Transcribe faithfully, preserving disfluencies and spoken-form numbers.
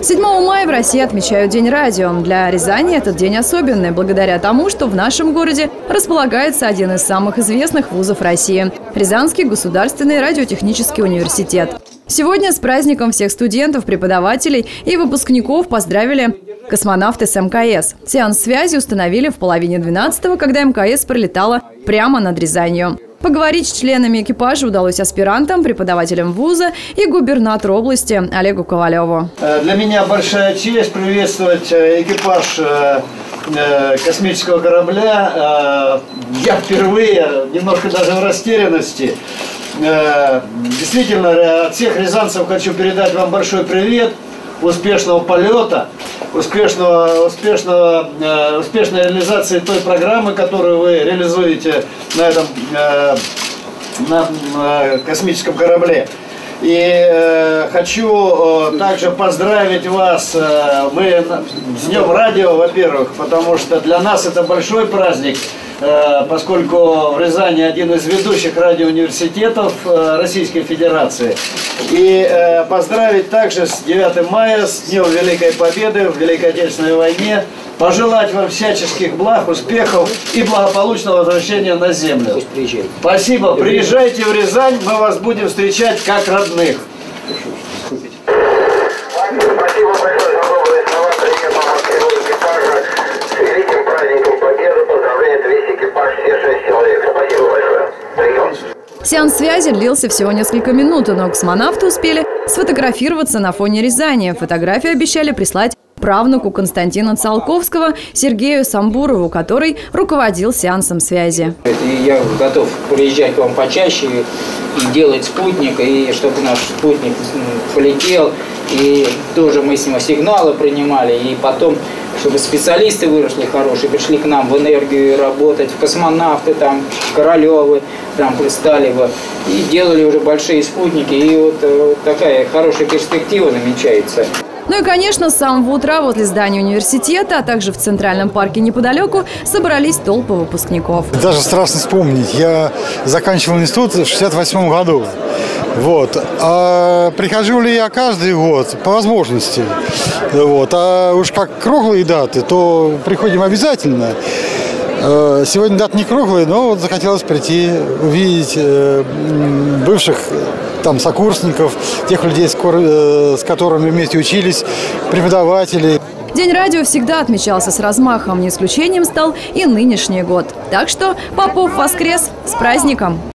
седьмого мая в России отмечают День радио. Для Рязани этот день особенный, благодаря тому, что в нашем городе располагается один из самых известных вузов России – Рязанский государственный радиотехнический университет. Сегодня с праздником всех студентов, преподавателей и выпускников поздравили космонавты с эм ка эс. Сеанс связи установили в половине двенадцатого, когда эм ка эс пролетала прямо над Рязанью. Поговорить с членами экипажа удалось аспирантам, преподавателям вуза и губернатору области Олегу Ковалеву. Для меня большая честь приветствовать экипаж космического корабля. Я впервые, немножко даже в растерянности. Действительно, от всех рязанцев хочу передать вам большой привет, успешного полета, успешного, успешного, успешной реализации той программы, которую вы реализуете на этом на космическом корабле. И э, хочу э, также поздравить вас э, мы, с Днем радио, во-первых, потому что для нас это большой праздник, э, поскольку в Рязани один из ведущих радиоуниверситетов э, Российской Федерации. И э, поздравить также с девятым мая, с Днем Великой Победы в Великой Отечественной войне. Пожелать вам всяческих благ, успехов и благополучного возвращения на землю. Пусть приезжайте. Спасибо. Приезжайте в Рязань, мы вас будем встречать как родных. Спасибо большое за добрые слова. Приветом всего экипажа с великим праздником Победы. Поздравляет весь экипаж, все шесть человек. Спасибо большое. Прием. Сеанс связи длился всего несколько минут, но космонавты успели сфотографироваться на фоне Рязани. Фотографии обещали прислать правнуку Константина Циолковского Сергею Самбурову, который руководил сеансом связи. И я готов приезжать к вам почаще и делать спутник, и чтобы наш спутник полетел, и тоже мы с него сигналы принимали, и потом, чтобы специалисты выросли хорошие, пришли к нам в энергию работать, в космонавты, там, Королевы, там, Присталева, и делали уже большие спутники, и вот, вот такая хорошая перспектива намечается. Ну и, конечно, с самого утра возле здания университета, а также в Центральном парке неподалеку собрались толпы выпускников. Даже страшно вспомнить. Я заканчивал институт в шестьдесят восьмом году. Вот. А прихожу ли я каждый год? По возможности. Вот. А уж как круглые даты, то приходим обязательно. Сегодня дата не круглая, но вот захотелось прийти, увидеть бывших там сокурсников, тех людей, с которыми вместе учились, преподавателей. День радио всегда отмечался с размахом, не исключением стал и нынешний год. Так что Попов воскрес! С праздником!